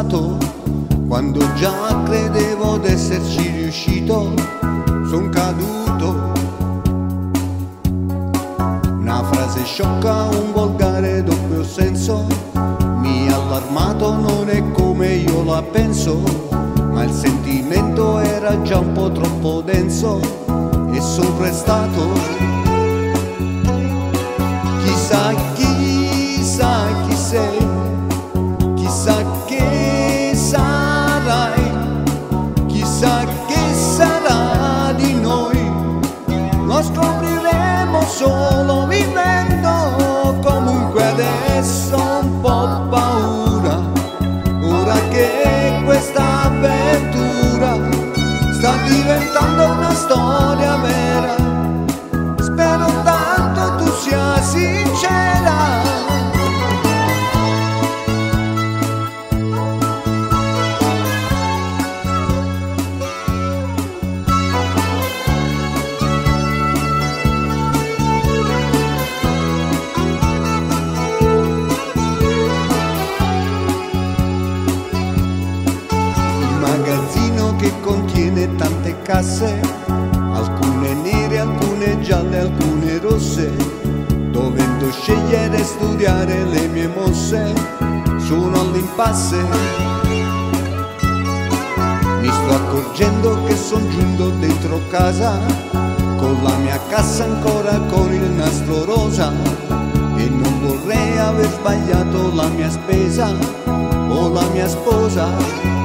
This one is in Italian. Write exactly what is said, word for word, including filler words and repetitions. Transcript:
passato, quando già credevo d'esserci riuscito, son caduto. Una frase sciocca, un volgare doppio senso, mi ha allarmato, non è come io la penso, ma il sentimento era già un po' troppo denso e son restato. Chissà, chissà chi sei, chissà che sarai, chissà che sarà di noi, lo scopriremo solo vivendo. Comunque adesso ho un po' paura, ora che questa avventura sta diventando una storia vera. Spero tanto tu sia sincera. Che contiene tante casse, alcune nere, alcune gialle, alcune rosse. Dovendo scegliere e studiare le mie mosse, sono all'impasse. Mi sto accorgendo che son giunto dentro casa, con la mia cassa ancora con il nastro rosa, e non vorrei aver sbagliato la mia spesa o la mia sposa.